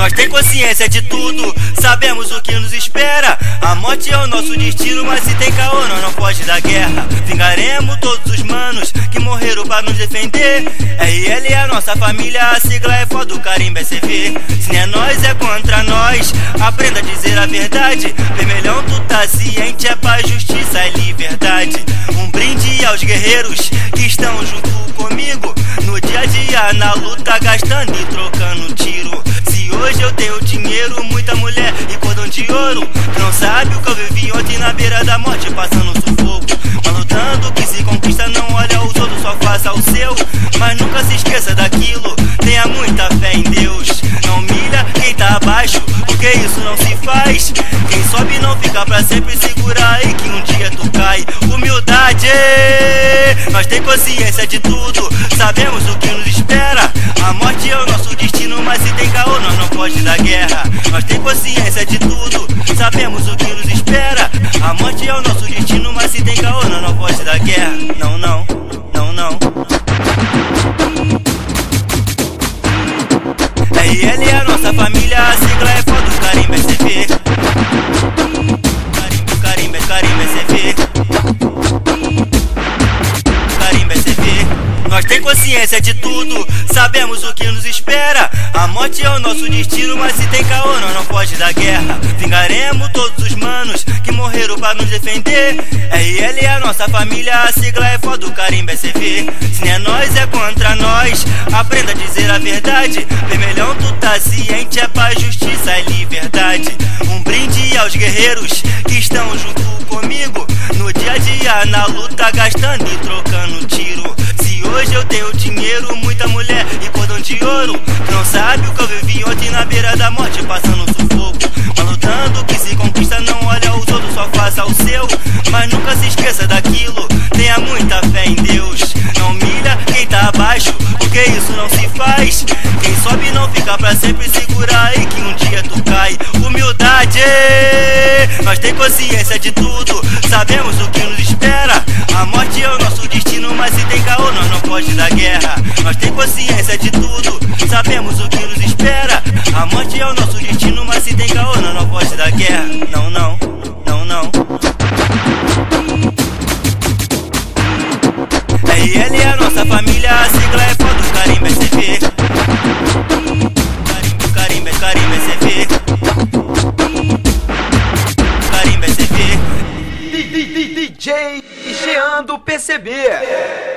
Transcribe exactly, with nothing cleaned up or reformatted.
Nós tem consciência de tudo, sabemos o que nos espera. A morte é o nosso destino, mas se tem caô nós não foge da guerra. Vingaremos todos os manos que morreram pra nos defender. R L é a nossa família, a sigla é foda, o carimbo é C V. Se não é nós é contra nós, aprenda a dizer a verdade. Vermelhão, tu tá ciente, é paz, justiça e liberdade. Um brinde aos guerreiros que estão junto comigo no dia a dia, na luta, gastando e trocando tiro. Se hoje eu tenho dinheiro, muita mulher e cordão de ouro, não sabe o que eu vivi ontem na beira da morte, passando sufoco. Mas lutando que se conquista, não olha os outros, só faça o seu. Mas nunca se esqueça daquilo, tenha muita fé em Deus. Não humilha quem tá abaixo, porque isso não se faz. Quem sobe não fica pra sempre, segura aí que um dia tu cai. Humildade, nós tem consciência de tudo, sabemos o que nos espera. A morte é o nosso destino, mas se tem caô nós não foge da guerra. Nós tem consciência de tudo, sabemos o que nos espera. A morte é o nosso destino, mas se tem caô nós não foge da guerra. Não, não, não, não. R L é a nossa família, a sigla é foda, o carimbo é C V. Carimbo, carimbo, carimbo é C V. Carimbo é C V. Nós tem consciência de tudo, sabemos o que nos espera. A morte é o nosso destino, mas se tem caô nós não foge da guerra. Vingaremos todos os manos que morreram pra nos defender. R L é a nossa família, a sigla é foda, o carimbo é C V. Se não é nós é contra nós, aprenda a dizer a verdade. Vermelhão, tu tá ciente, é paz, justiça e liberdade. Um brinde aos guerreiros que estão junto comigo no dia a dia, na luta, gastando e trocando tiro. Se hoje eu tenho dinheiro, muita mulher e cordão de ouro, não sabe o que eu vivi ontem na beira da morte, passando sufoco. Mas lutando que se conquista, não olha os outros, só faça o seu. Mas nunca se esqueça daquilo, tenha muita fé em Deus. Não humilha quem tá abaixo, porque isso não se faz. Quem sobe não fica pra sempre, segura aí que um dia tu cai. Humildade, nós tem consciência de tudo, sabemos o que nos espera. A morte é o nosso destino, mas se tem caô nós não foge da guerra. Nós tem consciência de tudo, sabemos o que nos espera. A morte é o nosso destino, mas se tem caô nós não foge da guerra. Não, não, não, não. R L é a nossa família, a sigla é foda, o carimbo é C V. Carimbo, carimbo, carimbo é C V. Carimbo é C V. D J Jean do P C B.